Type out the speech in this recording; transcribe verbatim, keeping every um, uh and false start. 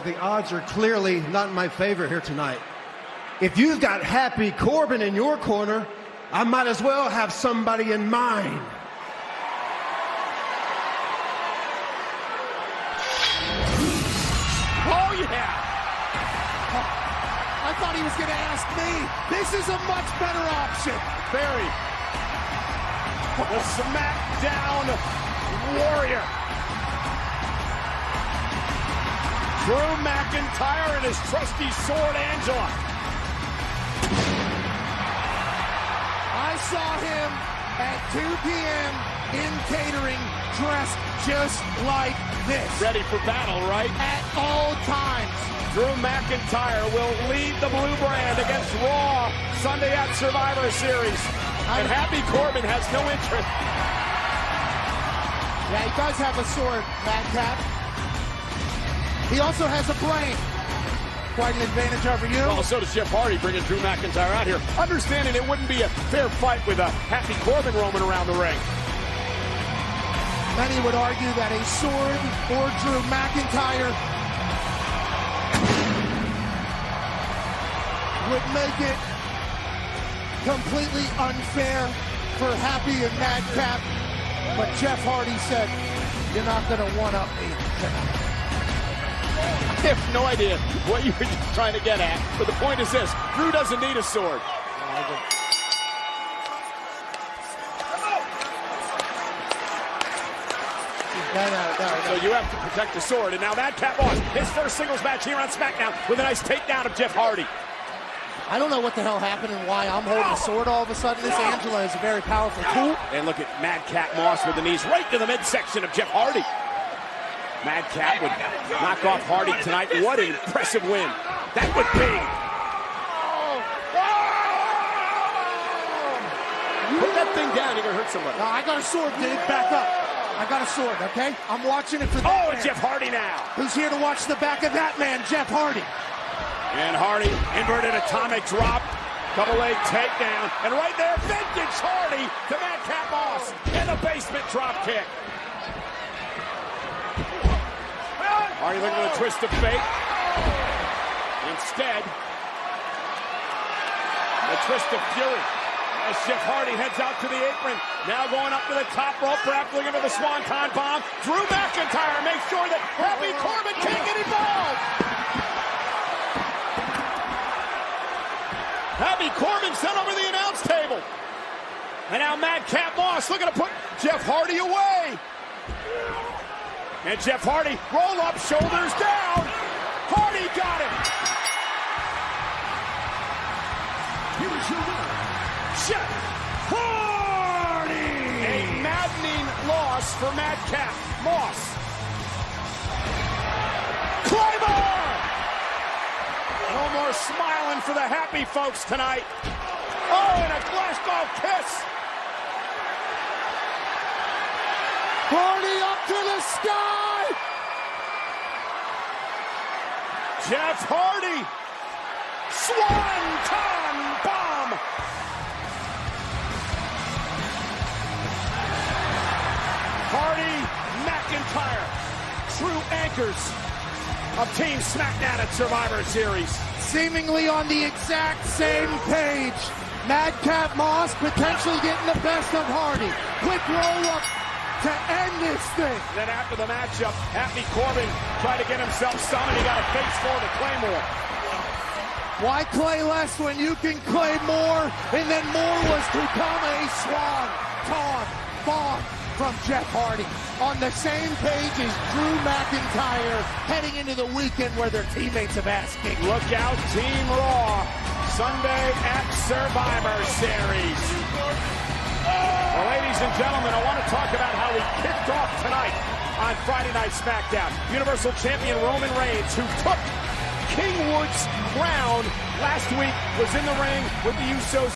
the odds are clearly not in my favor here tonight. If you've got Happy Corbin in your corner, I might as well have somebody in mine. Oh, yeah! I thought he was going to ask me. This is a much better option. Very. The Smackdown Warrior. Drew McIntyre and his trusty sword, Angela. I saw him at two p m in catering, dressed just like this. Ready for battle, right? At all times. Drew McIntyre will lead the blue brand against Raw Sunday at Survivor Series. And Happy Corbin has no interest. Yeah, he does have a sword, Madcap. He also has a brain. Quite an advantage over you. Well, so does Jeff Hardy, bringing Drew McIntyre out here. Understanding it wouldn't be a fair fight with a Happy Corbin roaming around the ring. Many would argue that a sword for Drew McIntyre would make it completely unfair for Happy and Madcap. But Jeff Hardy said, you're not going to one-up me tonight. I have no idea what you were just trying to get at, but the point is this: Drew doesn't need a sword. No, no, no, no. So you have to protect the sword, and now Madcap lost his first singles match here on SmackDown with a nice takedown of Jeff Hardy. I don't know what the hell happened and why I'm holding a sword all of a sudden. This Angela is a very powerful tool. And look at Madcap Moss with the knees right to the midsection of Jeff Hardy. Madcap would knock off Hardy tonight. What an impressive win. That would be. Put that thing down, you're going to hurt somebody. No, I got a sword, dude. Back up. I got a sword, okay? I'm watching it for that Oh, man. Jeff Hardy now. Who's here to watch the back of that man, Jeff Hardy? And Hardy, inverted atomic drop. Double leg takedown. And right there, vintage Hardy to Madcap Moss. And a basement drop kick. Hardy looking for the twist of fate. Instead, the twist of fury. As Jeff Hardy heads out to the apron. Now going up to the top rope, perhaps looking for the Swanton bomb. Drew McIntyre makes sure that Happy Corbin can't get involved. Happy Corbin sent over the announce table. And now Madcap Moss looking to put Jeff Hardy away. And Jeff Hardy, roll up, shoulders down. Hardy got him. Here is your winner, Jeff Hardy. A maddening loss for Madcap Moss. Claymore. No more smiling for the happy folks tonight. Oh, and a Glasgow kiss. Hardy up to the sky! Jeff Hardy! Swanton bomb! Hardy, McIntyre, true anchors of Team Smackdown at Survivor Series. Seemingly on the exact same page. Madcap Moss potentially getting the best of Hardy. Quick roll-up to end this thing. Then after the matchup, Happy Corbin tried to get himself summoned. He got a face full to Claymore. Why clay less when you can clay more? And then more was to come a swan, taunt, bomb from Jeff Hardy. On the same page as Drew McIntyre heading into the weekend where their teammates have asked me. Look out, Team Raw, Sunday at Survivor Series. Well, ladies and gentlemen, I want to talk about how we kicked off tonight on Friday Night SmackDown. Universal Champion Roman Reigns, who took King Wood's crown last week, was in the ring with the Usos.